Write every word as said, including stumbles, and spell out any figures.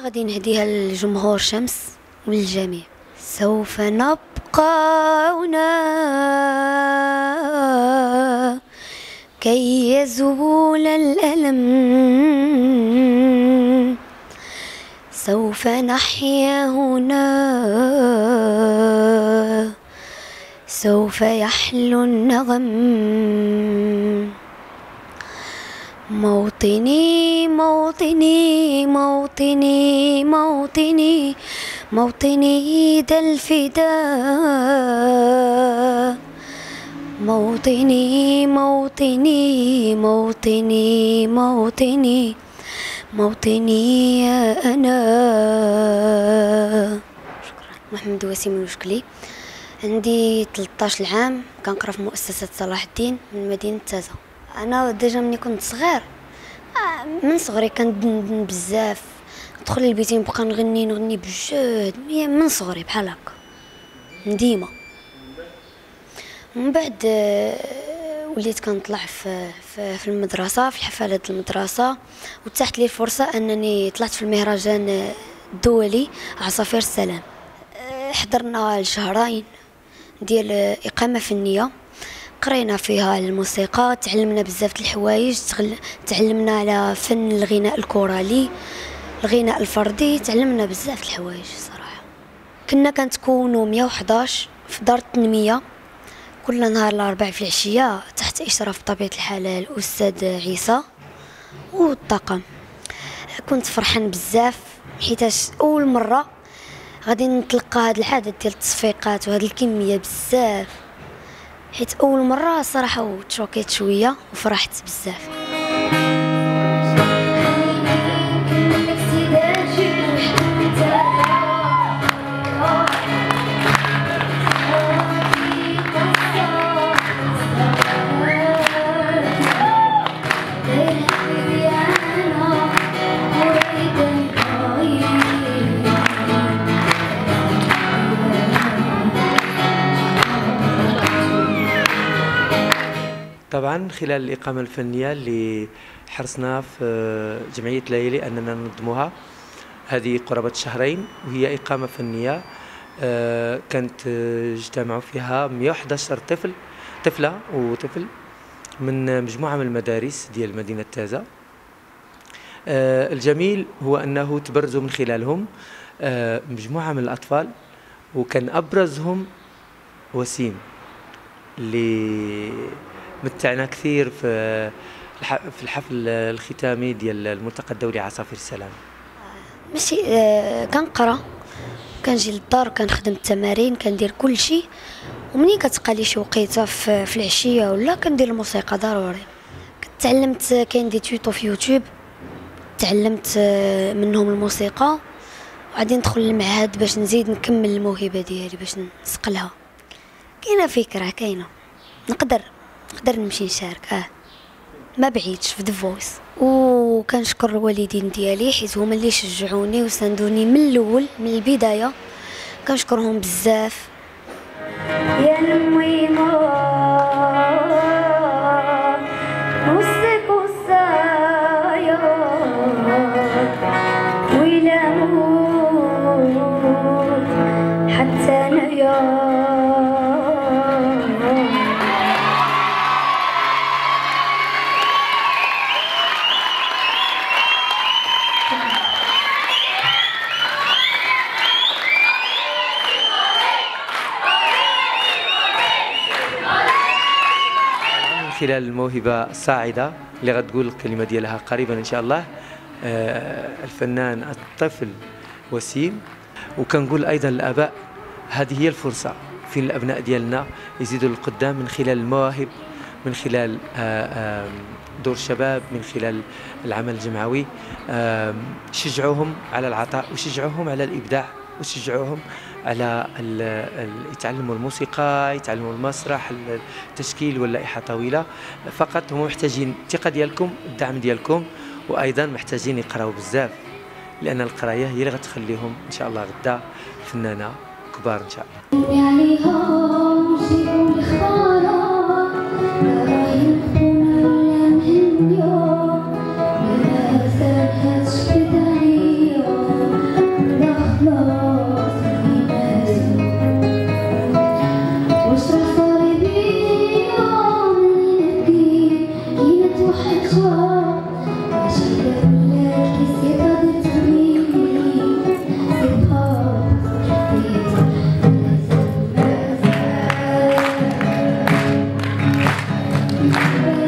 غادي نهديها للجمهور شمس وللجميع. سوف نبقى هنا كي يزول الألم، سوف نحيا هنا، سوف يحلو النغم. موطني موطني موطني موطني موطني ذا الفداء، موطني موطني موطني موطني موطني يا أنا. شكرا. محمد وسيم الوشكلي، عندي ثلاثة عشر عام، كنقرا في مؤسسة صلاح الدين من مدينة تازة. انا ديجا ملي كنت صغير من صغري كندندن بزاف، ندخل للبيت نبقى نغني نغني بجهد من صغري بحال هكا ديما. من بعد وليت كنطلع في في المدرسه في حفلات المدرسه، وتاحت لي الفرصه انني طلعت في المهرجان الدولي عصافير السلام. حضرنا لشهرين ديال اقامه فنيه، قرينا فيها الموسيقى، تعلمنا بزاف د الحوايج، تعلمنا على فن الغناء الكورالي، الغناء الفردي، تعلمنا بزاف د الحوايج صراحه. كنا كنتكونوا مية وحداش في دار التنميه كل نهار الاربعاء في العشيه تحت اشراف بطبيعه الحال الاستاذ عيسى والطاقم. كنت فرحان بزاف حيتاش اول مره غادي نتلقى هذا العدد ديال التصفيقات وهذه الكميه بزاف، حيت اول مره صراحه وتشوكيت شويه وفرحت بزاف. طبعا خلال الإقامة الفنية اللي حرصنا في جمعية ليالي أننا ننظموها، هذه قرابة شهرين، وهي إقامة فنية كانت اجتمعوا فيها مية وأحد عشر طفل طفلة وطفل من مجموعة من المدارس ديال مدينة تازة. الجميل هو أنه تبرزوا من خلالهم مجموعة من الأطفال، وكان أبرزهم وسيم اللي متعنا كثير في في الحفل الختامي ديال الملتقى الدولي عصافير السلام. ماشي كنقرا، كنجي للدار كنخدم التمارين، كندير كل شيء، ومنين كتبقى لي شي وقيته في العشيه ولا كندير الموسيقى ضروري. تعلمت كاين دي تويتو في يوتيوب، تعلمت منهم الموسيقى، وغادي ندخل للمعهد باش نزيد نكمل الموهبه ديالي باش نسقلها. كاينه فكره، كاينه نقدر نقدر نمشي نشارك، اه ما بعيدش في ذا فويس. وكنشكر الوالدين ديالي حيت هما اللي شجعوني وساندوني من الاول من البدايه، كنشكرهم بزاف. يا الميمه وسك وسايا ويلا موت حتى انا يا خلال الموهبة الصاعدة اللي غتقول الكلمة ديالها قريبا إن شاء الله، الفنان الطفل وسيم. وكنقول أيضا للآباء هذه هي الفرصة فين الأبناء ديالنا يزيدوا للقدام من خلال المواهب، من خلال دور الشباب، من خلال العمل الجمعوي. شجعوهم على العطاء، وشجعوهم على الإبداع، وشجعوهم على يتعلموا الموسيقى، يتعلموا المسرح، التشكيل واللائحة طويلة. فقط هم محتاجين الثقة ديالكم، الدعم ديالكم، وأيضا محتاجين يقراوا بزاف، لأن القراية هي اللي غتخليهم إن شاء الله غدا فنانة كبار إن شاء الله. شكرا.